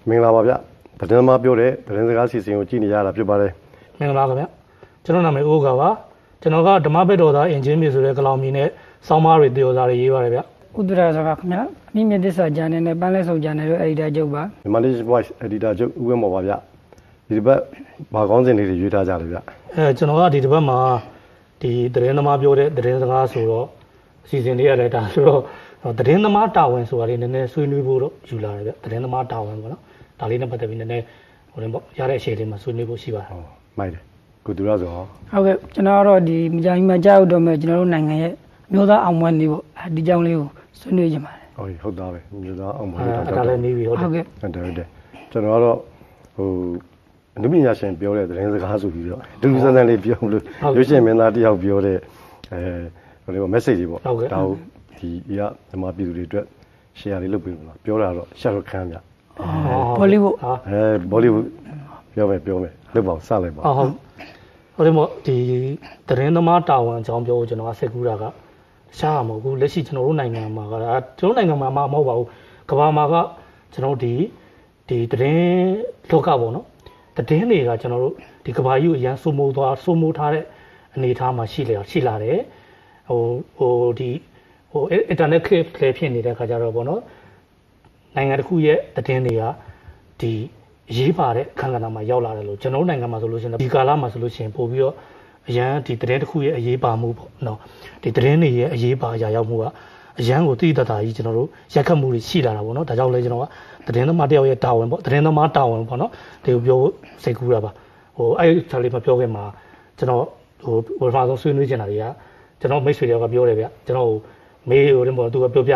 မင်္ဂလာပါဗျ။သတင်းသမားပြောတဲ့သတင်းစကားစီစဉ်ကိုကြည့်နေရတာဖြစ်ပါတယ်။မင်္ဂလာပါဗျ။ကျွန်တော်နာမည်ဦးကပါ။ကျွန်တော်ကဓမ္မဘက်တော်သားအင်ဂျင်မြေဆိုတဲ့ကလောင်မီနဲ့စောင်းမားတွေတည်တော်သားတွေရေးပါတယ်ဗျ။ဥဒရာစကားခင်ဗျာ။အမိမြတ်သစ္စာဂျာနယ်နဲ့ပန်းလဲဆုံဂျာနယ်တို့ editor ချုပ်ပါ။ Malish Voice editor ချုပ်ဦးဝင်းမော်ပါဗျ။ဒီတစ်ပတ်ဘာကောင်းစင်လေးတွေရွေးထားကြတယ်ဗျ။ကျွန်တော်ကဒီတစ်ပတ်မှာဒီသတင်းသမားပြောတဲ့သတင်းစကားဆိုတော့အစီအစဉ်လေးရတယ်ဒါဆိုတော့သတင်းသမားတာဝန်ဆိုတာလေးနည်းနည်းဆွေးနွေးဖို့တော့ယူလာတယ်ဗျ။သတင်းသမားတာဝန်ပေါ့နော်။ဒါလေးနဲ့ပတ်သက်ပြီးနည်းနည်းဟိုလည်းပေါ့ရတဲ့အချိန်လေးမှာဆွေးနွေးဖို့ရှိပါတယ်။ဟုတ်မိုက်တယ်။ကိုသူရဆိုဟောဟုတ်ကဲ့ကျွန်တော်ကတော့ဒီမကြမ်းမကြောက်တော့မဲ့ကျွန်တော်တို့နိုင်ငံရဲ့မျိုးသားအောင်ပွဲနေပေါ့ဒီကြောင်းလေးကိုဆွေးနွေးကြပါတယ်ဟုတ်သားပဲမျိုးသားအောင်ပွဲဒါလည်းနေပြီဟုတ်တယ်ဟုတ်ကဲ့ကျွန်တော်ကတော့ဟိုအနုပညာရှင်ပြောတဲ့သတင်းစကားဆိုပြီးတော့ဒုစမ်းစမ်းလေးပြောလို့ရွှေရှင်မင်းသားတယောက်ပြောတဲ့ဟိုလေးပေါ့ message တွေပေါ့ဒါကိုဒီမြန်မာပြည်သူတွေအတွက် share လေးလုပ်ပေးလို့ပြောတာတော့ရှာတော့ခမ်းဗျဘောလီဝုဒ်ဘောလီဝုဒ်ပြောမယ်လုပ်ပါစလိုက်ပါဟုတ်တယ်မို့ဒီသတင်းသမားတာဝန်အကြောင်းပြောဖို့ကျွန်တော်ကစိတ်ကူးတာကရှားမှာမဟုတ်ဘူးလက်ရှိကျွန်တော်တို့နိုင်ငံမှာကကျွန်တော်နိုင်ငံမှာမဟုတ်ပါဘူးကမ္ဘာမှာကကျွန်တော်ဒီသတင်းလောကပေါ့နော်သတင်းတွေကကျွန်တော်တို့ဒီကမ္ဘာကြီးကိုအရန်စိုးမိုးထားတဲ့အနေအထားမှာရှိလာတယ်ဟိုဒီ internet ခေတ်ဖြစ်နေတဲ့ခါကျတော့ပေါ့နော်နိုင်ငံတစ်ခုရဲ့သတင်းတွေကဒီရေးပါတဲ့အခန်းကဏ္ဍမှာရောက်လာတယ်လို့ကျွန်တော်နိုင်ငံမှာဆိုလို့ရှိရင်ဒီကာလမှာဆိုလို့ရှိရင်ပို့ပြီးတော့အရန်ဒီသတင်းတစ်ခုရဲ့အရေးပါမှုပေါ့နော်ဒီသတင်းတွေရဲ့အရေးပါအရာရောက်မှုကအရန်ကိုတိတိတတ်တာကြီးကျွန်တော်တို့ရက်ခတ်မှုတွေရှိလာတာပေါ့နော်ဒါကြောင့်လဲကျွန်တော်ကသတင်းသမားတယောက်ရဲ့တာဝန်ပေါ့သတင်းသမားတာဝန်ပေါ့နော်ဒီကိုပြောစိတ်ကူးတာပါအဲ့ဒါလေးမပြောခင်မှာကျွန်တော်ဟိုပထမဆုံးဆွေးနွေးချင်တာတွေကကျွန်တော်မိတ်ဆွေတယောက်ကပြောတယ်ဗျကျွန်တော်မေးတယ်ပေါ့သူကပြောပြတာ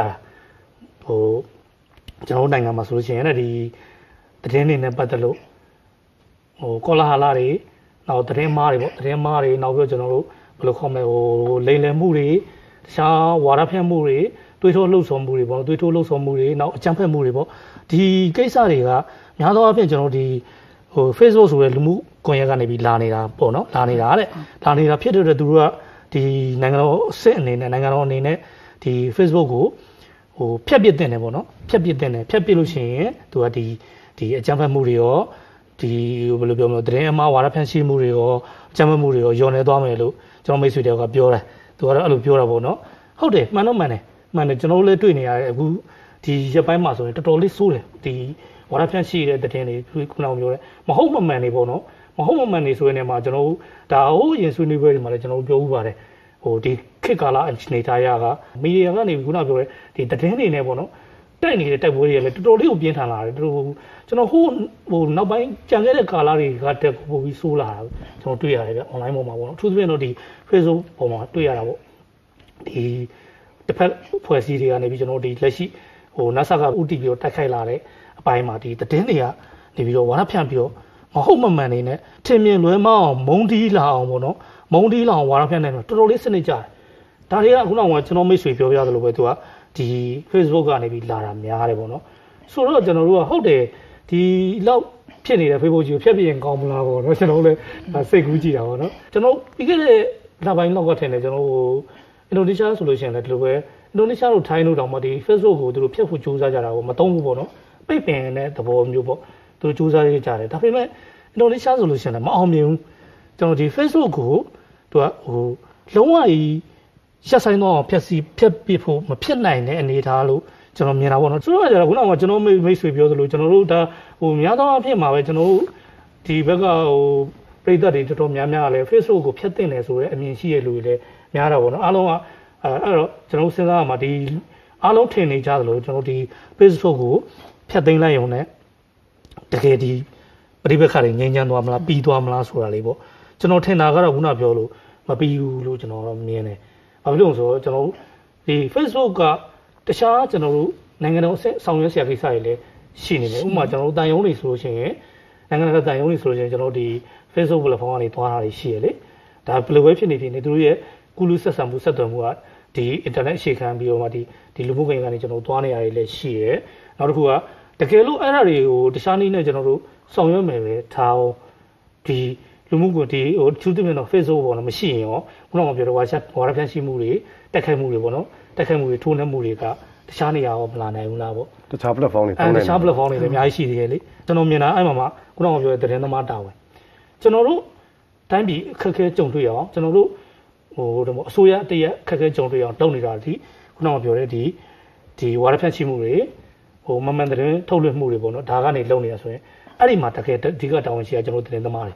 ကျွန်တော်နိုင်ငံမှာဆိုလို့ရှိရင်လည်းဒီသတင်းတွေနဲ့ပတ်သက်လို့ကောလာဟာလာတွေနောက်သတင်းမားတွေပေါ့သတင်းမားတွေနောက်ပြီးကျွန်တော်တို့ဘယ်လိုခေါ်မလဲလိမ်လည်မှုတွေတခြားဝါဒဖြန့်မှုတွေတွေးထိုးလှုပ်ဆောင်မှုတွေပေါ့တွေးထိုးလှုပ်ဆောင်မှုတွေနောက်အကြမ်းဖက်မှုတွေပေါ့ဒီကိစ္စတွေကများသောအားဖြင့်ကျွန်တော်ဒီFacebook ဆိုတဲ့လူမှုကွန်ရက်ကနေပြီးလာနေတာပေါ့နော်လာနေတာဖြစ်တဲ့သူတို့ကဒီနိုင်ငံတော်စစ်အနေနဲ့နိုင်ငံတော်အနေနဲ့ဒီ Facebook ကိုဖျက်ပစ်တင်တယ်ပေါ့နော်ဖျက်ပစ်လို့ရှိရင်သူကဒီအကြမ်းဖက်မှုတွေရောဒီဘယ်လိုပြောမလဲသတင်းအမှားဝါဒဖြန့်ရှိမှုတွေရောအကြမ်းဖက်မှုတွေရောညှော်နေသွားမယ်လို့ကျွန်တော်မိတ်ဆွေတယောက်ကပြောတယ်သူကတော့အဲ့လိုပြောတာပေါ့နော်ဟုတ်တယ်မှန်တယ်ကျွန်တော်တို့လည်းတွေ့နေရတယ်အခုဒီရက်ပိုင်းမှာဆိုရင်တော်တော်လေးဆိုးတယ်ဒီဝါဒဖြန့်ရှိတဲ့သတင်းတွေခုနကပြောတယ်မဟုတ်မမှန်တွေပေါ့နော်မဟုတ်မမှန်တွေဆိုရင်လည်းမှာကျွန်တော်တို့ဒါရင်ဆွေးနွေးပွဲတွေမှာလည်းကျွန်တော်တို့ပြောဥပါတယ်ဒီခေတ်ကာလအနေထားရကမီဒီယာကနေခုနပြောတဲ့ဒီသတင်းတွေနဲ့ပေါ့နော်တိုက်နေတဲ့တိုက်ပွဲတွေလည်းတော်တော်လေးကိုပြင်းထန်လာတယ်တော်ကျွန်တော်ဟိုနောက်ပိုင်းကြံခဲ့တဲ့ကာလတွေကတက်ပို့ပြီးဆိုးလာတာကျွန်တော်တွေ့ရတယ်ဗျ online ပေါ်မှာပေါ့နော်အထူးသဖြင့်တော့ဒီ Facebook ပေါ်မှာတွေ့ရတာပေါ့ဒီတစ်ဖက်ဖွဲ့စည်းတွေကနေပြီးကျွန်တော်ဒီလက်ရှိNASA ကဥတီပြီးတော့တိုက်ခိုက်လာတဲ့အပိုင်းမှာဒီသတင်းတွေကနေပြီးတော့ဝါဒဖြန့်ပြီးတော့မဟုတ်မမှန်နေနဲ့ထင်မြင်လွဲမအောင်မုံတီးလာအောင်ပေါ့နော်မုံတီးလာအောင်ဝါဒဖြန့်နေတော့တော်တော်လေးစနစ်ကြတယ်ဒါတွေကခုနကကျွန်တော်မိတ်ဆွေပြောပြသလိုပဲသူကဒီ Facebook ကနေပြီးလာတာများတယ်ပေါ့နော်ဆိုတော့ကျွန်တော်တို့ကဟုတ်တယ်ဒီလောက်ဖြစ်နေတဲ့ Facebook ကြီးကိုဖျက်ပြရင်ကောင်းမလားပေါ့နော်ကျွန်တော်လည်းစိတ်ကူးကြည့်တာပေါ့နော်ကျွန်တော်ပြီးခဲ့တဲ့လပိုင်းလောက်ကထင်တယ်ကျွန်တော်အင်ဒိုနီးရှားဆိုလို့ရှိရင်လည်းဒီလိုပဲအင်ဒိုနီးရှားတို့ထိုင်းတို့တောင်မှဒီ Facebook ကိုသူတို့ဖျက်ဖို့ကြိုးစားကြတာကိုမသုံးဘူးပေါ့နော်ပိတ်ပင်တဲ့သဘောမျိုးပေါ့သူတို့ကြိုးစားကြတယ်ဒါပေမဲ့အင်ဒိုနီးရှားဆိုလို့ရှိရင်လည်းမအောင်မြင်ဘူးကျွန်တော်ဒီ Facebook ကိုသူကလုံးဝရက်ဆိုင်တော့ဖျက်ပစ်ဖို့မဖြစ်နိုင်တဲ့အနေအထားလို့ကျွန်တော်မြင်တာပေါ့နော်ဆိုတော့ကျတော့ခုနကကျွန်တော်မိတ်ဆွေပြောသလိုကျွန်တော်တို့ဒါများသောအားဖြင့်မှာပဲကျွန်တော်တို့ဒီဘက်ကပြည်သက်တွေတော်တော်များများလည်း Facebook ကိုဖျက်တင်တယ်ဆိုတဲ့အမြင်ရှိရလူတွေလည်းများတာပေါ့နော်အားလုံးကအဲ့တော့ကျွန်တော်စဉ်းစားရမှာဒီအားလုံးထင်နေကြသလိုကျွန်တော်ဒီ Facebook ကိုဖျက်သိမ်းလိုက်ရုံနဲ့တကယ်ဒီပြည်ပခါတွေငြိမ်းချမ်းသွားမလားပြီးသွားမလားဆိုတာလေးပေါ့ကျွန်တော်ထင်တာကတော့ခုနပြောလို့မပြီးဘူးလို့ကျွန်တော်တော့မြင်တယ်ဘာဖြစ်လို့ဆိုတော့ကျွန်တော်ဒီ Facebook ကတခြားကျွန်တော်တို့နိုင်ငံတော်ဆောင်ရွက်ဆရာကိစ္စတွေလည်းရှိနေတယ်ဥပမာကျွန်တော်တို့တန်ယုံတွေဆိုလို့ရှိရင်နိုင်ငံတော်တန်ယုံတွေဆိုလို့ရှိရင်ကျွန်တော်ဒီ Facebook platform ကနေသွားတာတွေရှိရလေဒါဘယ်လိုပဲဖြစ်နေသူတို့ရဲ့ကုလူဆက်ဆံမှုဆက်သွယ်မှုကဒီ internet အခြေခံပြီးတော့မှဒီလူမှုကွန်ရက်ကနေကျွန်တော်သွားနေရတယ်လည်းရှိရနောက်တစ်ခုကတကယ်လို့အဲ့ဒါတွေကိုတခြားနည်းနဲ့ကျွန်တော်တို့ဆောင်ရွက်မယ်ပဲထားအောင်ဒီလူမှုကွန်ဒီထူးသဖြင့်တော့ Facebook ပေါ်တော့မရှိရင်ရောခုနကပြောတဲ့ဝါဒဖြန့်ရှိမှုတွေတက်ခိုက်မှုတွေပေါ့နော်တက်ခိုက်မှုတွေထိုးနှက်မှုတွေကတခြားနေရာရောမလာနိုင်ဘူးလားပေါ့တခြား platform တွေတခြား platform တွေလည်းအများကြီးရှိသေးတယ်လေကျွန်တော်မြင်တာအဲ့မှာခုနကပြောတဲ့သတင်းသမားတာဝန်ကျွန်တော်တို့တိုင်းပြည်အခက်အခဲကြုံတွေ့ရအောင်ကျွန်တော်တို့အစိုးရတရက်အခက်အခဲကြုံတွေ့အောင်လုပ်နေတာဒီခုနကပြောတဲ့ဒီဝါဒဖြန့်ချိမှုတွေမမှန်သတင်းထုတ်လွှင့်မှုတွေပေါ့နော်ဒါကနေလုပ်နေတာဆိုရင်အဲ့ဒီမှာတကယ်ဒီကတာဝန်ရှိတာကျွန်တော်သတင်းသမားတွေ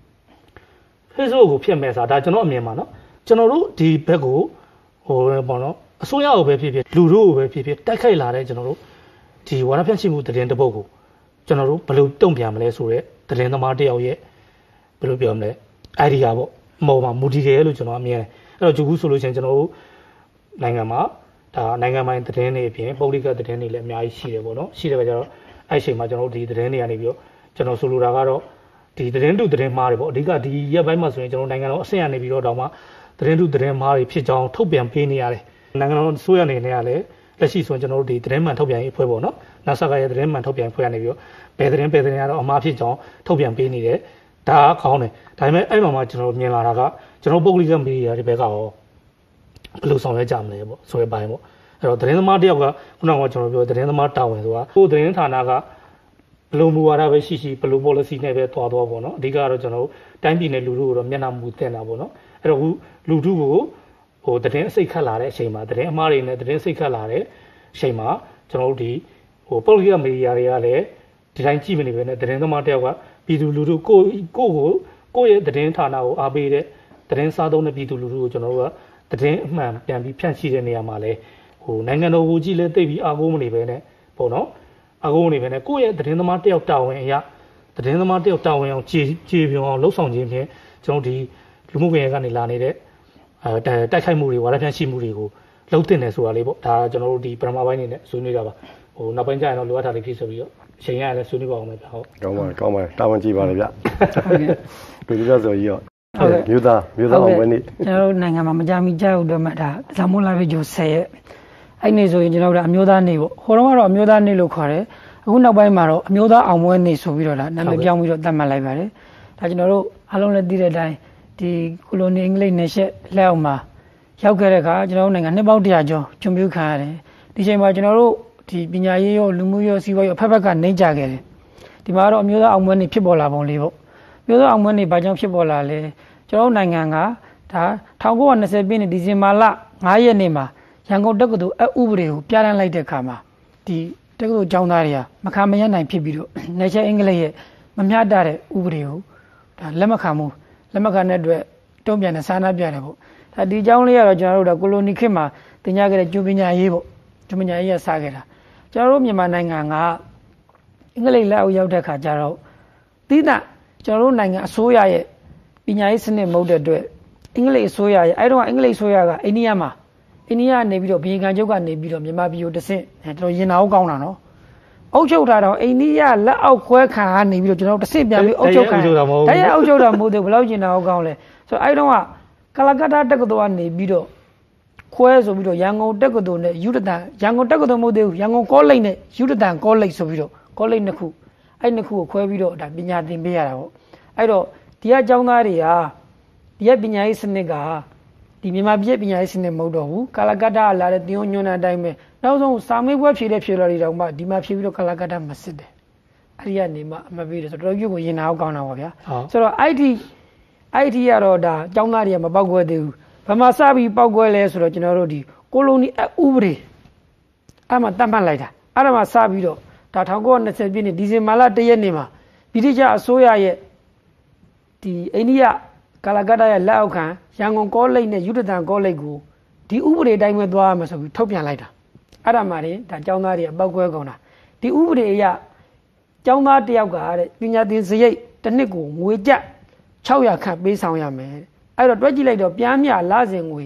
Facebook ကိုဖြစ်မဲ့စားဒါကျွန်တော်အမြင်ပါနော်ကျွန်တော်တို့ဒီဘက်ကိုပေါ့နော်အစိုးရကိုပဲဖြစ်ဖြစ်လူတို့ကိုပဲဖြစ်ဖြစ်တိုက်ခိုက်လာတဲ့ကျွန်တော်တို့ဒီဝါဒဖြန့်ချိမှုသတင်းတစ်ပုဒ်ကိုကျွန်တော်တို့ဘယ်လိုတုံ့ပြန်မလဲဆိုတော့သတင်းသမားတယောက်ရဲ့ဘယ်လိုပြောမလဲ idea ပေါ့မူတည်တယ်လို့ကျွန်တော်အမြင်တယ်အဲ့တော့ဂျူကူဆိုလို့ရှိရင်ကျွန်တော်တို့နိုင်ငံမှာဒါနိုင်ငံပိုင်သတင်းတွေအပြင်ပုဂ္ဂလိကသတင်းတွေလည်းအများကြီးရှိတယ်ပေါ့နော်ရှိတဲ့အခါကျတော့အဲ့အချိန်မှာကျွန်တော်တို့ဒီသတင်းတွေကနေပြီးတော့ကျွန်တော်ဆိုလိုတာကတော့ဒီသတင်းတုသတင်းမှားတွေပေါ့အဓိကဒီရက်ပိုင်းမှာဆိုရင်ကျွန်တော်နိုင်ငံတော်အဆင့်ရနေပြီးတော့တောင်မှသတင်းတုသတင်းမှားတွေဖြစ်ကြောင်းထုတ်ပြန်ပေးနေရတယ်နိုင်ငံတော်ဆိုရနေနေရလဲလက်ရှိဆိုရင်ကျွန်တော်တို့ဒီသတင်းမှန်ထုတ်ပြန်ရေးအဖွဲ့ပေါ့နော်NASAကရဲ့သတင်းမှန်ထုတ်ပြန်ဖွဲ့ရနေပြီးတော့ဘယ်သတင်းကတော့အမှားဖြစ်ကြောင်းထုတ်ပြန်ပေးနေတယ်ဒါကကောင်းတယ်ဒါပေမဲ့အဲ့မှာကျွန်တော်မြင်လာတာကကျွန်တော်ပုဂ္ဂလိကမီဒီယာတွေဘက်ကရောဘယ်လိုဆောင်ရွက်ကြမလဲပေါ့ဆိုရပိုင်းပေါ့အဲ့တော့သတင်းသမားတယောက်ကခုနကကျွန်တော်ပြောသတင်းသမားတာဝန်ဆိုတာကိုသတင်းဌာနကဘယ်လိုမူဝါဒပဲရှိဘယ်လို policy နဲ့ပဲသွားပေါ့နော်အဓိကတော့ကျွန်တော်တိုင်းပြည်နဲ့လူထုကိုတော့မျက်နှာမူတင်တာပေါ့နော်အဲ့တော့လူထုကိုသတင်းအစိတ်ခတ်လာတဲ့အချိန်မှာသတင်းအမှားတွေနဲ့သတင်းစိတ်ခတ်လာတဲ့အချိန်မှာကျွန်တော်တို့ဒီပုဂ္ဂလိကမီဒီယာတွေကလည်းဒီတိုင်းကြည့်မနေပဲနဲ့သတင်းသမားတယောက်ကပြည်သူလူထုကိုယ့်ရဲ့သတင်းဌာနကိုအားပေးတဲ့သတင်းစားသုံးတဲ့ပြည်သူလူထုကိုကျွန်တော်တို့ကသတင်းအမှန်ပြန်ပြီးဖြန့်ချိတဲ့နေရာမှာလဲနိုင်ငံတော်ကိုကြည့်လဲသိပြီးအားကိုးမနေပဲနဲ့ပေါ့နော်အားကိုးမနေပဲနဲ့ကိုယ့်ရဲ့သတင်းသမားတယောက်တာဝန်အရာသတင်းသမားတယောက်တာဝန်အောင်ကြေပြောင်းအောင်လှုပ်ဆောင်ခြင်းဖြင့်ကျွန်တော်ဒီလူမှုကွန်ရက်ကနေလာနေတဲ့တိုက်ခိုက်မှုတွေဝါဒဖြန့်ချိမှုတွေကိုလှုပ်တင်တယ်ဆိုတာလေးပေါ့ဒါကျွန်တော်တို့ဒီပထမပိုင်းနေနဲ့ဆွေးနွေးတာပါနောက်ပိုင်းကျရင်တော့လိုအပ်တာတွေဖြစ်ဆိုပြီးတော့အချိန်ရလည်းဆွေးနွေးပါအောင်မယ်ဗျဟုတ်ကောင်းပါတယ်တာဝန်ကြည့်ပါလေဗျဟုတ်ကဲ့ဒီလိုဆိုကြီးရောမြို့သားအောင်ပဲနေကျွန်တော်တို့နိုင်ငံမှာမကြမီကြောက်တော့မှဒါဇာမိုးလာပြီကျိုး10ရက်အဲ့နေဆိုရင်ကျွန်တော်တို့အမျိုးသားနေပေါ့ဟိုတော့ကတော့အမျိုးသားနေလို့ခေါ်တယ်အခုနောက်ပိုင်းမှာတော့အမျိုးသားအောင်ပွဲနေဆိုပြီးတော့ဒါနာမည်ပြောင်းပြီးတော့သတ်မှတ်လိုက်ပါတယ်ဒါကျွန်တော်တို့အားလုံးလည်းသိတဲ့အတိုင်းဒီကိုလိုနီအင်္ဂလိပ်နယ်ရှက်လက်အောက်မှာရောက်ခဲ့တဲ့အခါကျွန်တော်တို့နိုင်ငံနှစ်ပေါင်း100ကျော်ကျွံပြူခံရတယ်ဒီချိန်မှာကျွန်တော်တို့ဒီပညာရေးရောလူမှုရေးစီးပွားရေးအဖက်ဖက်ကနှိမ့်ကြခဲ့တယ်ဒီမှာတော့အမျိုးသားအောင်ပွဲနေဖြစ်ပေါ်လာပုံလေးပေါ့မျိုးသားအောင်ပွဲနေဘာကြောင့်ဖြစ်ပေါ်လာလဲကျွန်တော်တို့နိုင်ငံကဒါ1920ပြည့်နှစ်ဒီဇင်ဘာလ9ရက်နေ့မှာရန်ကုန်တက္ကသိုလ်ဥပဒေကိုပြဋ္ဌာန်းလိုက်တဲ့အခါမှာဒီတက္ကသိုလ်ကျောင်းသားတွေကမခံမရနိုင်ဖြစ်ပြီးတော့နယ်ချဲအင်္ဂလိပ်ရဲ့မမျှတတဲ့ဥပဒေကိုဒါလက်မခံတဲ့အတွက်တုံ့ပြန်တဲ့စာနာပြတယ်ပေါ့ဒါဒီကျောင်းလေးကတော့ကျွန်တော်တို့ကိုလိုနီခေတ်မှာသင်ကြားခဲ့တဲ့ကျွပညာရေးပေါ့ကျွပညာရေးရစခဲ့တာကျွန်တော်တို့မြန်မာနိုင်ငံကအင်္ဂလိပ်လက်အောက်ရောက်တဲ့အခါကျတော့တိဒကျွန်တော်တို့နိုင်ငံအစိုးရရဲ့ပညာရေးစနစ်မဟုတ်တဲ့အတွက်အင်္ဂလိပ်အစိုးရရဲ့အဲ့တော့အင်္ဂလိပ်အစိုးရကအိန္ဒိယကနေပြီးတော့ဘီကန်ချုပ်ကနေပြီးတော့မြန်မာပြည်ကိုတဆင့်တော်ရင်နာအောင်ကောင်းတာနော်အုပ်ချုပ်တာတော့အိန္ဒိယလက်အောက်ခွဲခံကနေပြီးတော့ကျွန်တော်တဆင့်ပြန်ပြီးအုပ်ချုပ်ခံတရားအုပ်ချုပ်တာမဟုတ်သေးဘူးဘယ်လောက်ရင်နာအောင်ကောင်းလဲဆိုတော့အဲ့တော့ကလကတ္တာတက္ကသိုလ်ကနေပြီးတော့ခွဲဆိုပြီးတော့ရန်ကုန်တက္ကသိုလ်နဲ့ယူဒတန်ရန်ကုန်တက္ကသိုလ်မဟုတ်သေးဘူးရန်ကုန်ကောလိပ်နဲ့ယူဒတန်ကောလိပ်ဆိုပြီးတော့ကောလိပ်နှစ်ခုအဲ့နှစ်ခုကိုခွဲပြီးတော့ဒါပညာသင်ပေးရတာပေါ့အဲ့တော့ဒီကကျောင်းသားတွေဟာဒီကပညာရေးစနစ်ကဒီမြန်မာပြည်ပညာရေးစနစ်မဟုတ်တော့ဘူးကလကတ္တာလာတဲ့တင်ညွန်းတဲ့အတိုင်းပဲနောက်ဆုံးစာမေးပွဲဖြေလာတွေတော့မှဒီမှာဖြေပြီးတော့ကလကတ္တာမစစ်တယ်အဲ့ဒီကနေမှအမပေးတယ်ဆိုတော့တော်တော်ကြီးကိုရင်နာအောင်ကောင်းတာပါဗျာဆိုတော့IT ကတော့ဒါကျောင်းသားတွေကမပေါက်ကွဲသေးဘူးဘာမှစပြီးပေါက်ကွဲလဲဆိုတော့ကျွန်တော်တို့ဒီကိုလိုနီဥပဒေအဲ့မှာတတ်မှတ်လိုက်တာအဲ့ဒါမှစပြီးတော့ဒါ1920ပြည့်နှစ်ဒီဇင်ဘာလ1ရက်နေ့မှာဗြိတိရှအစိုးရရဲ့ဒီအိန္ဒိယကလကတ္တာရဲ့လက်အောက်ခံရန်ကုန်ကောလိပ်နဲ့ယူဒတန်ကောလိပ်ကိုဒီဥပဒေတိုင်းပဲသွားရမယ်ဆိုပြီးထုတ်ပြန်လိုက်တာအဲ့ဒါမှဒါကျောင်းသားတွေပောက်ကွဲကုန်တာဒီဥပဒေအရကျောင်းသားတယောက်ကတဲ့ပညာသင်စရိတ်တစ်နှစ်ကိုငွေကျပ်600ခန့်ပေးဆောင်ရမယ်အဲ့တော့တွက်ကြည့်လိုက်တော့ပြန်မြလစဉ်ငွေ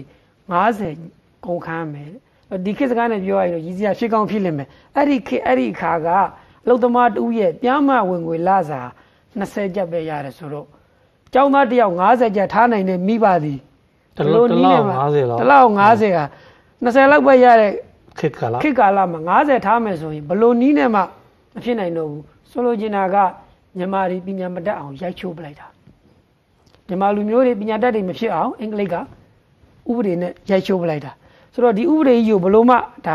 50ကုန်ခန်းမယ်ဒီခေတ်စကားနဲ့ပြောရရင်တော့ရည်စရာဖြစ်ကောင်းဖြစ်လိမ့်မယ်အဲ့ဒီအခါကအလုသမားတူရဲ့ပြန်မဝင်ငွေလစာ20ကျပ်ပဲရတယ်ဆိုတော့ကျောင်းသားတယောက်50ကျပ်ထားနိုင်တဲ့မိဘသည်တလို့နီးနဲ့တလောက်50က20လောက်ပဲရတဲ့ခေတ်ကာလမှာ50ထားမယ်ဆိုရင်ဘလို့နီးနဲ့မှမဖြစ်နိုင်တော့ဘူးဆိုလိုချင်တာကမြန်မာပြည်ပညာမတတ်အောင်ရိုက်ချိုးပလိုက်တာမြန်မာလူမျိုးတွေပညာတတ်တွေမဖြစ်အောင်အင်္ဂလိပ်ကဥပဒေနဲ့ရိုက်ချိုးပလိုက်တာဆိုတော့ဒီဥပဒေကြီးကိုဘလို့မှဒါ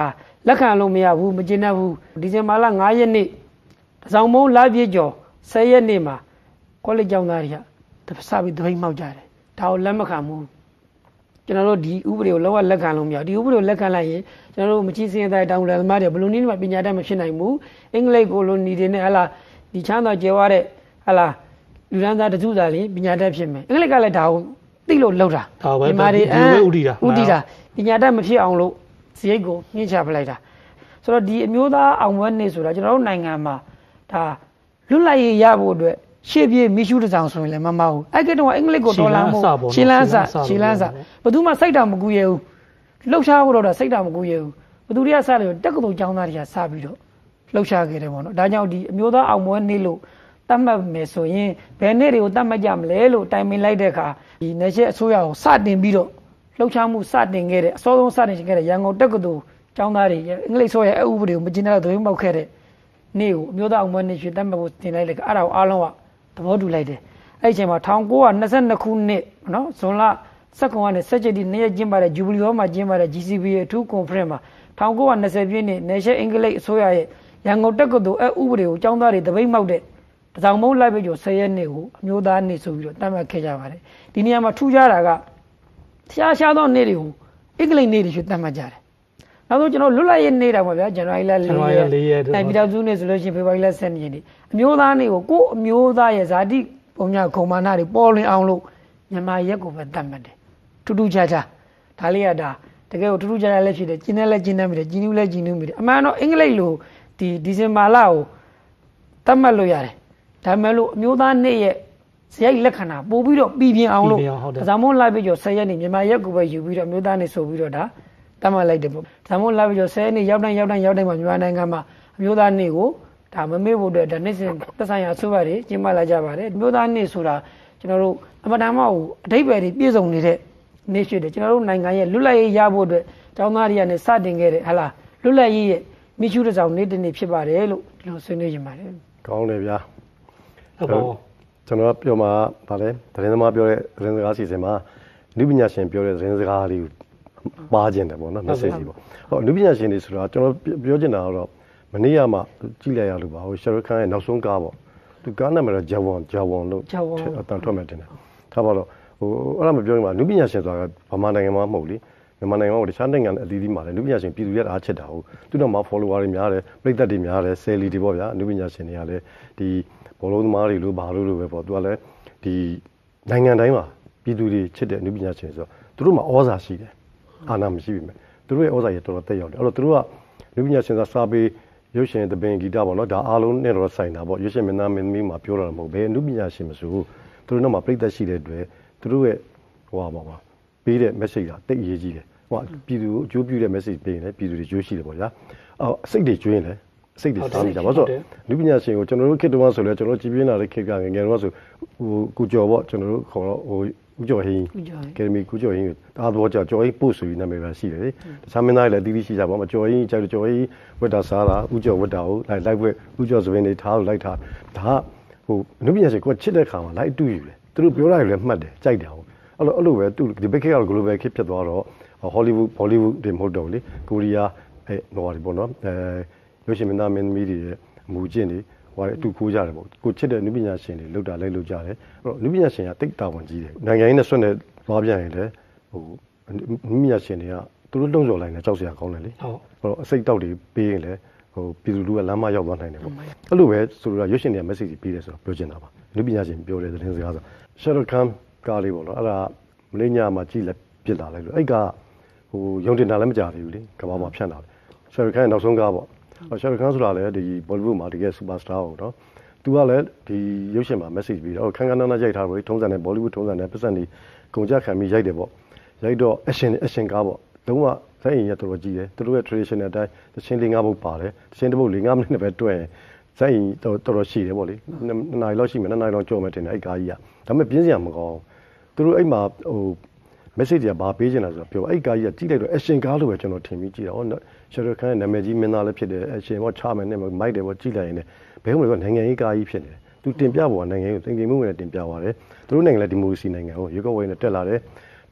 လက်ခံလို့မရဘူးမကျင်းတတ်ဘူးဒီဇင်ဘာလ9ရက်နေ့တစောင်းမုံလပြည့်ကျော်10ရက်နေ့မှာကောလိပ်ကျောင်းသားတွေကစပြီးတပိတ်မှောက်ကြတယ်ဒါကိုလက်မခံဘူးကျွန်တော်တို့ဒီဥပဒေကိုလောကလက်ခံလို့မရဒီဥပဒေကိုလက်ခံလိုက်ရင်ကျွန်တော်တို့မချီစင်းတဲ့တောင်လယ်သမားတွေဘယ်လိုနည်းမှပညာတတ်မဖြစ်နိုင်ဘူးအင်္ဂလိပ်ကိုလိုနီတွေနဲ့ဟလာဒီချမ်းသာကျဲဝတဲ့ဟလာလူရန်သားတစုသားလေးပညာတတ်ဖြစ်မယ်အင်္ဂလိပ်ကလည်းဒါကိုသိလို့လောက်တာဒီမှာတွေဥတီတာပညာတတ်မဖြစ်အောင်လို့စရိတ်ကိုညှိချပလိုက်တာဆိုတော့ဒီအမျိုးသားအောင်ပွဲနေ့ဆိုတာကျွန်တော်တို့နိုင်ငံမှာဒါလွတ်လပ်ရေးရဖို့အတွက်ရှေ့ပြေးမိရှုတစောင်ဆိုရင်လည်းမမဟုတ်အဲ့ကတော့အင်္ဂလိပ်ကိုတော်လာမှုရှင်းလန်းစာဘယ်သူမှစိတ်တော်မကူရဘူးလှုပ်ရှားဖို့တော့စိတ်တော်မကူရဘူးဘယ်သူတွေကစလို့တက္ကသိုလ်ကျောင်းသားတွေကစပြီးတော့လှုပ်ရှားခဲ့တယ်ပေါ့နော်ဒါကြောင့်ဒီအမျိုးသားအောင်ပွဲနေ့လို့တတ်မှတ်မယ်ဆိုရင်ဘယ်နေ့တွေကိုတတ်မှတ်ကြမလဲလို့တိုင်ပင်လိုက်တဲ့အခါဒီနယ်ချက်အစိုးရကိုစတင်ပြီးတော့လှုပ်ရှားမှုစတင်ခဲ့တဲ့အစောဆုံးစတင်ခဲ့တဲ့ရန်ကုန်တက္ကသိုလ်ကျောင်းသားတွေအင်္ဂလိပ်ဆိုရဲ့အဥပဒေကိုမကျင်းတဲ့သဘောပေါက်ခဲ့တဲ့နေ့ကိုအမျိုးသားအောင်ပွဲနေ့ရွှေတတ်မှတ်ဖို့တင်လိုက်တဲ့အဲ့ဒါကိုအားလုံးကသဘောတူလိုက်တယ်အဲ့ဒီအချိန်မှာ1922ခုနှစ်နော်ဇွန်လ19ကနေ17ဒီနေ့ကျင်းပတဲ့ Jubilee Hall မှာကျင်းပတဲ့ GCB အထူး conference မှာ1920ပြည့်နှစ်နယ်ချက်အင်္ဂလိပ်အစိုးရရဲ့ရန်ကုန်တက္ကသိုလ်ဥပဒေကိုကျောင်းသားတွေတပိတ်မှောက်တဲ့တစောင်းမုံလိုက်ပြီးတော့10ရက်နေ့ကိုအမျိုးသားနေ့ဆိုပြီးတော့တတ်မှတ်ခဲ့ကြပါတယ်ဒီနေရာမှာထူးခြားတာကရှားသောနေ့တွေကိုအင်္ဂလိပ်နေ့တွေဖြစ်တတ်မှတ်ကြတယ်နောက်ဆုံးကျွန်တော်လွတ်လပ်ရေးနေ့တာပါဗျာဇန်နဝါရီလ4ရက်ပြည်တော်စုနေ့ဆိုလို့ရှိရင်ဖေဖော်ဝါရီလ7ရက်နေ့အမျိုးသားနေ့ကိုကိုယ့်အမျိုးသားရဲ့ဇာတိပုံညာခုံမာနတွေပေါ်လွင်အောင်လို့မြန်မာရက်ကိုပဲတတ်မှတ်တယ်ထူးထူးခြားခြားဒါလေးကဒါတကယ်ကိုထူးထူးခြားခြားလည်းဖြစ်တယ်ကျင်းနဲ့လည်းကျင်းနေမိတယ်ကျင်းနူးလည်းကျင်းနူးမိတယ်အမှန်တော့အင်္ဂလိပ်လိုဒီဇင်ဘာလကိုတတ်မှတ်လို့ရတယ်ဒါမှမဟုတ်အမျိုးသားနေ့ရဲ့ဇယိုက်လက္ခဏာပို့ပြီးတော့ပြည်ပြင်းအောင်လို့ဇာမွန်လိုက်ပြီးတော့10ရက်နေ့မြန်မာရက်ကိုပဲယူပြီးတော့အမျိုးသားနေ့ဆိုပြီးတော့ဒါတတ်မှတ်လိုက်တယ်ပေါ့ဇာမွန်လိုက်ပြီးတော့10ရက်နေ့ရောက်တိုင်းမှာမြန်မာနိုင်ငံမှာအမျိုးသားနေ့ကိုဒါမမေ့ဖို့အတွက်ဒါနေ့စဉ်သက်ဆိုင်ရာအစိုးရတွေကျင်းပလာကြပါတယ်အမျိုးသားနေ့ဆိုတာကျွန်တော်တို့အမတန်မှအဓိပ္ပာယ်တွေပြည့်စုံနေတဲ့နေ့ရှိတယ်ကျွန်တော်တို့နိုင်ငံရဲ့လွတ်လပ်ရေးရဖို့အတွက်ကျောင်းသားတွေကနေစတင်ခဲ့တဲ့ဟလာလွတ်လပ်ရေးရဲ့မိရှုတစ်စောင်နေ့တစ်နေ့ဖြစ်ပါတယ်လို့ဒီလိုဆွေးနွေးကြပါတယ်ကောင်းတယ်ဗျာကျွန်တော်ပြောမှာဗာလဲသတင်းသမားပြောတဲ့သတင်းစကားစီစဉ်မှာလူပညာရှင်ပြောတဲ့သတင်းစကားလေးကိုပါခြင်းတယ်ပေါ့နော် message ကြီးပေါ့ဟောလူပညာရှင်တွေဆိုတာကျွန်တော်ပြောချင်တာကတော့မနေ့ကမှကြည့်လိုက်ရလို့ပါဟိုရှာရုခန်ရဲ့နောက်ဆုံးကားပေါ့သူကားနာမည်တော့ဂျာဝန်လို့အတန်ထွက်မှတင်တယ်ထားပါတော့ဟိုအဲ့ဒါမပြောရင်ပါလူပညာရှင်ဆိုတာဗမာနိုင်ငံမှာမဟုတ်လေမြန်မာနိုင်ငံမှာတခြားနိုင်ငံအသီးသီးမှာလည်းလူပညာရှင်ပြည်သူရဲ့အားချက်တာဟုတ်သူတို့မှာ follower တွေများတယ်ပရိသတ်တွေများတယ်ဆယ်လီတွေပေါ့ဗျာလူပညာရှင်တွေကလည်းဒီဘောလုံးသမားတွေလို့ဘာလို့ပဲပေါ့သူကလည်းဒီနိုင်ငံတိုင်းမှာပြည်သူတွေချစ်တဲ့လူပညာရှင်ဆိုတော့သူတို့မှာဩဇာရှိတယ်အာဏာမရှိပြီမဲ့သူတို့ရဲ့ဩဇာကြီးတော်တော်တက်ရောက်တယ်အဲ့တော့သူတို့ကလူပညာရှင်စာပေရုပ်ရှင်သဘင်ဂီတပေါ့နော်ဒါအားလုံးနဲ့တော့ဆိုင်တာပေါ့ရုပ်ရှင်မင်းသားမင်းသမီးမှာပြောတာမဟုတ်ဘဲလူပညာရှင်မဆိုသူတို့တော့မှာပရိသတ်ရှိတဲ့အတွက်သူတို့ရဲ့ဟိုပါပေးတဲ့ message ကတိတ်အရေးကြီးတယ်ဟိုပြည်သူကိုအကျိုးပြုတဲ့ message ပေးရင်လည်းပြည်သူတွေကြိုးရှိတယ်ပေါ့ဗျာစိတ်တွေကျွင်းတယ်စိတ်တွေစားမိတာဘာလို့ဆိုလူပညာရှင်ကိုကျွန်တော်တို့ခေတ္တမှာဆိုလဲကျွန်တော်ကြည်ပြင်းလာတဲ့ခေတ်ကငယ်ငယ်တော့ဆိုဟိုကုကျော်ပေါ့ကျွန်တော်တို့ခေါ်တော့ဟိုဦးကျော်ဟင်းကယ်ဒမီကုကျော်ဟင်းအားတော့ကြော်ဟင်းပို့ဆိုပြီးနာမည်ပဲရှိတယ်လေတခြားမင်းသားတွေလည်းတီးတီးရှိကြပါမကျော်ဟင်းကြိုက်ကျော်ဟင်းဝတ်တာစားတာဦးကျော်ဝတ်တာကိုလိုက်ဝက်ဦးကျော်စပင်းတွေထားလို့လိုက်ထားဒါဟိုလူပညာရှင်ကိုချစ်တဲ့ခါမှာလိုက်အတူယူတယ်သူတို့ပြောတာတွေလည်းမှတ်တယ်ကြိုက်တယ်ဟုတ်အဲ့လိုပဲသူဒီဘက်ခေတ်က global ခေတ်ဖြစ်သွားတော့ Hollywood Bollywood တွေမဟုတ်တော့လေကိုရီးယားဟိုဟာဒီပေါ့နော်ရုပ်ရှင်မင်းသားမင်းသမီးတွေရဲ့အမူအကျင့်တွေဟိုအတူခိုးကြတယ်ပေါ့ကိုချစ်တဲ့နုပညာရှင်တွေလောက်တာလိုက်လို့ကြတယ်အဲ့တော့နုပညာရှင်ကတိတ်တာဝန်ကြီးတယ်နိုင်ငံရေးနဲ့ဆွတ်နဲ့သွားပြန်ရင်လည်းဟိုနုပညာရှင်တွေကသူတို့လုံဆော်လိုက်နေကြောက်စရာကောင်းတယ်လေဟုတ်တော့အစိတ်တောက်တွေပေးရင်လည်းဟိုပြည်သူလူကလမ်းမရောက်သွားနိုင်တယ်ပေါ့အဲ့လိုပဲဆိုတော့ရုပ်ရှင်တွေက message တွေပေးတယ်ဆိုတော့ပြောချင်တာပါနုပညာရှင်ပြောတဲ့သတင်းစကားဆိုရှာရုခန်ကားလေးပေါ့နော်အဲ့ဒါမလေးညာမှာကြည့်လက်ပြစ်လာလိုက်လို့အဲ့ကဟိုရုံတင်တာလည်းမကြသေးဘူးလေကဘာမှာဖြန့်တာလေရှာရုခန်နောက်ဆုံးကားပေါ့ရှာရုခန်ဆိုတာလည်းဒီဘောလီဝုဒ်မှာတကယ်စူပါစတာဟုတ်နော်သူကလည်းဒီရုပ်ရှင်မှာ message ပြီးတော့ခန်းခန်းနားနားရိုက်ထားပြီးထုံးစံနဲ့ဘောလီဝုဒ်ထုံးစံနဲ့ပတ်စံဒီကုန်ကြခံပြီးရိုက်တယ်ပေါ့ရိုက်တော့ action ကားပေါ့လုံးဝဆိုင်ရင်ရတော်ကြီးတယ်သူတို့ရဲ့ traditional အတိုင်းတချင်း၄-၅ပုတ်ပါတယ်တချင်းတစ်ပုတ်၄-၅မိနစ်ပဲတွဲရင်ဆိုင်ရင်တော်တော်ရှိတယ်ပေါ့လေ2နာရီလောက်ရှိမယ်2နာရီလောက်ကြော်မယ်တင်တယ်အဲ့ကားကြီးကဒါပေမဲ့ပြင်းစရာမကောင်းသူတို့အဲ့မှာဟို message တွေကဘာပေးချင်တာဆိုတော့ပြောအဲ့ကားကြီးကကြည့်လိုက်တော့ action ကားလို့ပဲကျွန်တော်ထင်ပြီးကြည့်တာဟောရှာရုခန်ရဲ့နာမည်ကြီးမင်းသားလည်းဖြစ်တယ် action ပေါ့ချမယ်နဲ့မိုက်တယ်ပေါ့ကြည့်လိုက်ရင်လည်းဘယ်မှမပြောနိုင်ငံရေးကားကြီးဖြစ်နေတယ်သူတင်ပြပေါ်ကနိုင်ငံရေးကိုသင်္ကေမှုနဲ့တင်ပြသွားတယ်သူတို့နိုင်ငံလည်းဒီမိုကရေစီနိုင်ငံကိုရွေးကောက်ပွဲနဲ့တက်လာတယ်တ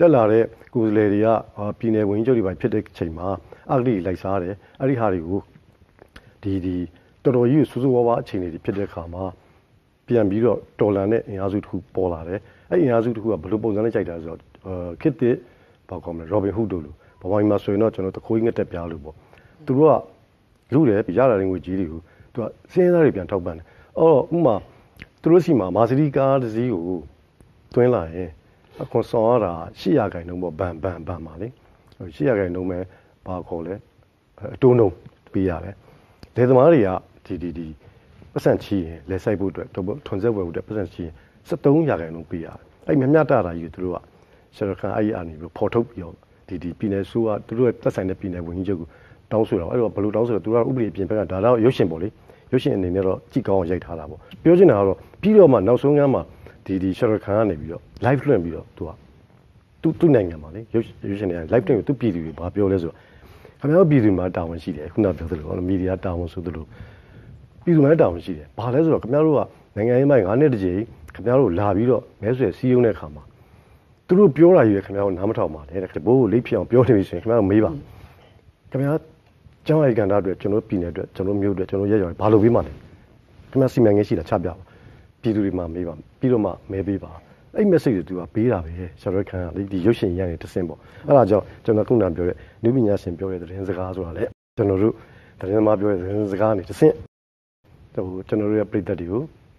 တက်လာတဲ့ကိုယ်စားလှယ်တွေကပြည်နယ်ဝန်ကြီးချုပ်တွေပဲဖြစ်တဲ့အချိန်မှာအဂတိလိုက်စားတယ်အဲ့ဒီဟာတွေကိုဒီတော်တော်ကြီးဆူဆူဝါးဝါအခြေအနေတွေဖြစ်တဲ့အခါမှာပြန်ပြီးတော့တော်လန်တဲ့အင်အားစုတစ်ခုပေါ်လာတယ်အဲ့အင်အားစုတစ်ခုကဘယ်လိုပုံစံနဲ့ကြိုက်တာဆိုတော့ခစ်တစ်ဘာကောမလဲ Robin Hood တို့လိုဗမာပြည်မှာဆိုရင်တော့ကျွန်တော်တခိုးကြီးငက်တက်ပြားလို့ပေါ့သူတို့ကလူတယ်ရလာတဲ့ငွေကြီးတွေကိုသူကစင်းသားတွေပြန်ထောက်ပံ့တယ်အော်ဥမာသူတို့စီမှာမာစရီကားတစ်စီးကိုတွင်းလာရင်အခွန်ဆောင်ရတာ800ခိုင်နှုန်းပေါ့ဘန်ပါလေ800ခိုင်နှုန်းပဲဘာခေါ်လဲအတိုးနှုန်းပေးရတယ်ဒေသမားတွေကဒီပတ်စံချီရင်လဲဆိုင်ဖို့အတွက်ထွန်ဆက်ဝယ်ဖို့အတွက်ပတ်စံချီရင်73ရာခိုင်နှုန်းပေးရတယ်အဲ့မြတ်တာကြီးသူတို့ကရှရခန်အဲ့ဒီအနေပြီးပေါ်ထုတ်ပြီးတော့ဒီပြည်နယ်ဆိုးကသူတို့တက်ဆိုင်တဲ့ပြည်နယ်ဝန်ကြီးချုပ်ကတောင်းဆိုတာအဲ့တော့ဘယ်လိုတောင်းဆိုတော့သူကဥပဒေအပြင်ဘက်ကဒါတော့ရုပ်ရှင်ပေါ့လေရုပ်ရှင်အနေနဲ့တော့ကြည့်ကောင်းအောင်ရိုက်ထားတာပေါ့ပြောချင်တာကတော့ပြီးတော့မှနောက်ဆုံးကမ်းမှာဒီရှရခန်ကနေပြီးတော့ live လွှင့်ပြီးတော့သူနိုင်ငံမှာလေရုပ်ရှင်တွေက live တင်ပြီးသူပြည်သူတွေဘာပြောလဲဆိုတော့ခင်ဗျားတို့ပြည်သူမှာတာဝန်ရှိတယ်ခုနပြောသလိုမီဒီယာတာဝန်ဆိုသလိုပြည်သူမှာတာဝန်ရှိတယ်ဘာလဲဆိုတော့ခင်ဗျားတို့ကနိုင်ငံရေးပိုင်း9နှစ်တကြိမ်ခင်ဗျားတို့လာပြီးတော့မဲဆွယ်စည်းရုံးတဲ့အခါမှာသူတို့ပြောတာကြီးပဲခင်ဗျားတို့နားမထောင်ပါနဲ့တဲ့ဘိုးကိုလိပ်ဖြစ်အောင်ပြောနေပြီဆိုရင်ခင်ဗျားတို့မေးပါခင်ဗျားကျောင်းရိုက်ကန်တာအတွက်ကျွန်တော်ပြည်နယ်အတွက်ကျွန်တော်မျိုးအတွက်ကျွန်တော်ရက်ရော်ဘာလို့ပြီးမှလဲခင်ဗျားစီမံကိန်းရှိတာချပြပါပြည်သူတွေမှာမေးပါပြီးတော့မှမဲပေးပါအဲ့ message တွေသူကပေးတာပဲရှာရခန်ကဒီရုပ်ရှင်ရရင်တဆင့်ပေါ့အဲ့ဒါကြောင့်ကျွန်တော်ခုနပြောတဲ့နုပညာရှင်ပြောတဲ့သတင်းစကားဆိုတာလေကျွန်တော်တို့သတင်းသမားပြောတဲ့သတင်းစကားနေတဆင့်ကျွန်တော်တို့ရဲ့ပြည်သက်တွေကို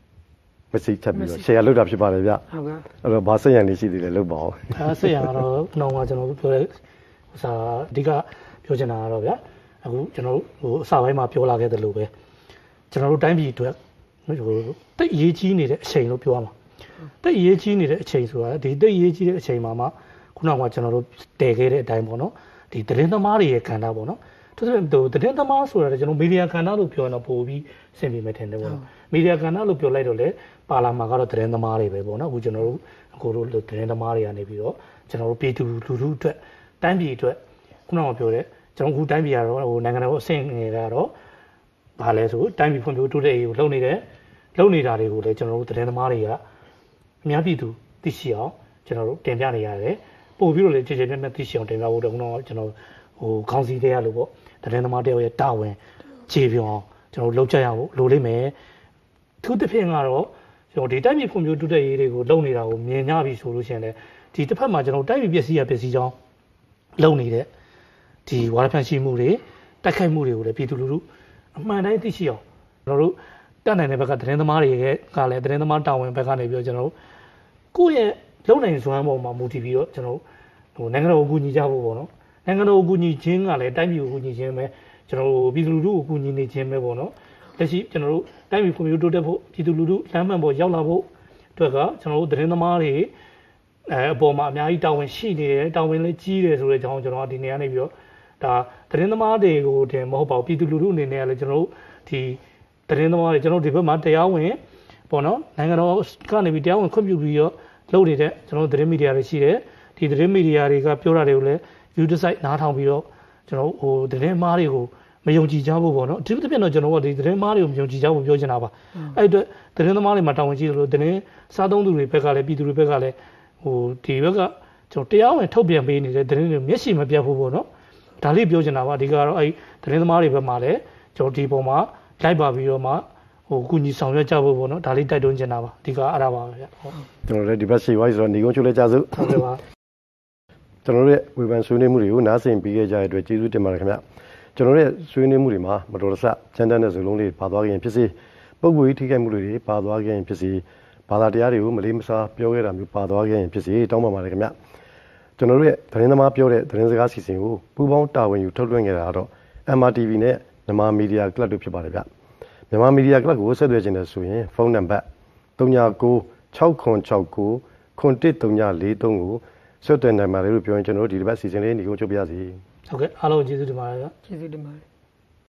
message ချက်ပြီးတော့ share လုပ်တာဖြစ်ပါတယ်ဗျဟုတ်ကဲ့အဲ့တော့ဘာဆက်ရန်နေရှိသေးလဲလုပ်ပါအောင်ဆက်ရန်ကတော့နောက်မှကျွန်တော်တို့ပြောတဲ့ဥစားအဓိကပြောချင်တာကတော့ဗျာအခုကျွန်တော်တို့အစပိုင်းမှာပြောလာခဲ့သလိုပဲကျွန်တော်တို့တိုင်းပြည်အတွက်တိတ်အရေးကြီးနေတဲ့အချိန်လို့ပြောရမှာတိတ်အရေးကြီးနေတဲ့အချိန်ဆိုတာဒီတိတ်အရေးကြီးတဲ့အချိန်မှာခုနကကျွန်တော်တို့တည်ခဲ့တဲ့အတိုင်းပေါ့နော်ဒီသတင်းသမားတွေရဲ့ကဏ္ဍပေါ့နော်သူသတင်းသမားဆိုတာကျွန်တော်မီဒီယာကဏ္ဍလို့ပြောရင်တော့ပို့ပြီးဆင်ပြေမယ်ထင်တယ်ပေါ့နော်မီဒီယာကဏ္ဍလို့ပြောလိုက်တော့လေပါလာမှာကတော့သတင်းသမားတွေပဲပေါ့နော်အခုကျွန်တော်တို့အခုတို့သတင်းသမားတွေကနေပြီးတော့ကျွန်တော်တို့ပြည်သူလူထုအတွက်တိုင်းပြည်အတွက်ခုနကပြောတဲ့ကျွန်တော်အခုတိုင်းပြည်ကတော့နိုင်ငံတော်အဆင့်ငယ်ကတော့ဘာလဲဆိုတိုင်းပြည်ဖွံ့ဖြိုးတိုးတက်ရေးကိုလုပ်နေတာတွေကိုလည်းကျွန်တော်တို့သတင်းသမားတွေကအများပြည်သူသိရှိအောင်ကျွန်တော်တို့တင်ပြနေရတယ်ပို့ပြီးတော့လည်းကြည်ကြဲပြတ်ပြတ်သိရှိအောင်တင်ပြဖို့တော့ကျွန်တော်ခေါင်းစည်းတဲ့ရလို့ပေါ့သတင်းသမားတယောက်ရဲ့တာဝန်ခြေပြောင်းကျွန်တော်လုပ်ကြရဖို့လိုလိမ့်မယ်သူတစ်ဖက်ကတော့ကျွန်တော်ဒီတိုင်းပြည်ဖွံ့ဖြိုးတိုးတက်ရေးတွေကိုလုပ်နေတာကိုမြင်ကြပြီဆိုလို့ရှိရင်လည်းဒီတစ်ဖက်မှာကျွန်တော်တိုင်းပြည်ပျက်စီးကြောင်းလုပ်နေတဲ့ဒီဝါရဖြန့်ရှိမှုတွေတိုက်ခိုက်မှုတွေကိုလည်းပြည်သူလူထုအမှန်တိုင်းသိရှိအောင်ကျွန်တော်တို့တက်နိုင်တဲ့ဘက်ကသတင်းသမားတွေကလည်းသတင်းသမားတာဝန်ဘက်ကနေပြီးတော့ကျွန်တော်တို့ကိုယ့်ရဲ့လုံနိုင်စွမ်းပေါ်မှာမူတည်ပြီးတော့ကျွန်တော်နိုင်ငံတော်ကိုကူညီကြဖို့ပေါ့နော်နိုင်ငံတော်ကိုကူညီခြင်းကလည်းတိုင်းပြည်ကိုကူညီခြင်းပဲကျွန်တော်တို့ပြည်သူလူထုကိုကူညီနေခြင်းပဲပေါ့နော်လက်ရှိကျွန်တော်တို့တိုင်းပြည်ဖွံ့ဖြိုးတိုးတက်ဖို့ပြည်သူလူထုလမ်းမှန်ပေါ်ရောက်လာဖို့အတွက်ကကျွန်တော်တို့သတင်းသမားတွေအပေါ်မှာအများကြီးတာဝန်ရှိနေတယ်တာဝန်လည်းကြီးတယ်ဆိုတဲ့အကြောင်းကျွန်တော်ဒီနေရာနေပြီးတော့ဒါသတင်းသမားတွေကိုတင်မဟုတ်ပါဘူးပြည်သူလူထုအနေနဲ့လည်းကျွန်တော်တို့ဒီသတင်းသမားတွေကျွန်တော်ဒီဘက်မှာတရားဝင်ပေါ့နော်နိုင်ငံတော်ကနေပြီးတရားဝင်ခွင့်ပြုပြီးတော့လုပ်နေတဲ့ကျွန်တော်သတင်းမီဒီယာတွေရှိတယ်ဒီသတင်းမီဒီယာတွေကပြောတာတွေကိုလည်း view site နားထောင်ပြီးတော့ကျွန်တော်သတင်းမားတွေကိုမယုံကြည်ကြဖို့ပေါ့နော်အထူးသဖြင့်တော့ကျွန်တော်ကဒီသတင်းမားတွေကိုမယုံကြည်ကြဖို့ပြောချင်တာပါအဲ့အတွက်သတင်းသမားတွေမှာတာဝန်ရှိတယ်လို့သတင်းစားသုံးသူတွေဘက်ကလည်းပြည်သူတွေဘက်ကလည်းဒီဘက်ကကျွန်တော်တရားဝင်ထုတ်ပြန်ပေးနေတဲ့သတင်းတွေမျက်စိမပြတ်ဖို့ပေါ့နော်ဒါလေးပြောချင်တာပါအဓိကတော့အဲ့သတင်းသမားတွေဘက်မှာလည်းကျွန်တော်ဒီပုံမှာလိုက်ပါပြီးတော့မှကုညီဆောင်ရွက်ကြဖို့ပေါ့နော်ဒါလေးတိုက်တွန်းချင်တာပါအဓိကအဲ့ဒါပါပဲဗျကျွန်တော်လည်းဒီဘက်ရှိဝိုင်းဆိုတော့ညီကုန်းချိုးလဲကြစို့ဟုတ်ကဲ့ပါကျွန်တော်တို့ရဲ့ဝေဖန်ဆွေးနွေးမှုတွေကိုနားဆင်ပြီးခဲ့ကြတဲ့အတွက်ကျေးဇူးတင်ပါတယ်ခင်ဗျကျွန်တော်တို့ရဲ့ဆွေးနွေးမှုတွေမှာမတော်တဆကြမ်းတမ်းတဲ့စကားလုံးတွေပါသွားခဲ့ရင်ဖြစ်စေပုံပွေထိခိုက်မှုတွေပါသွားခဲ့ရင်ဖြစ်စေဘာသာတရားတွေကိုမလေးမစားပြောခဲ့တာမျိုးပါသွားခဲ့ရင်ဖြစ်စေတောင်းပန်ပါတယ်ခင်ဗျကျွန်တော်တို့ရဲ့သတင်းသမားပြောတဲ့သတင်းစကားစီစဉ်ကိုပူးပေါင်းတာဝန်ယူထုတ်လွှင့်ခဲ့တာကတော့ MRTV နဲ့မြန်မာမီဒီယာကလပ်တို့ဖြစ်ပါတယ်ဗျမြန်မာမီဒီယာကလပ်ကိုဆက်သွယ်ခြင်းနဲ့ဆိုရင်ဖုန်းနံပါတ်396969 9343ကိုဆက်သွယ်နိုင်ပါတယ်လို့ပြောရင်ကျွန်တော်တို့ဒီတစ်ပတ်စီစဉ်လေးညီကိုချုပ်ပြရစီဟုတ်ကဲ့အားလုံးကျေးဇူးတင်ပါတယ်ဗျကျေးဇူးတင်ပါတယ်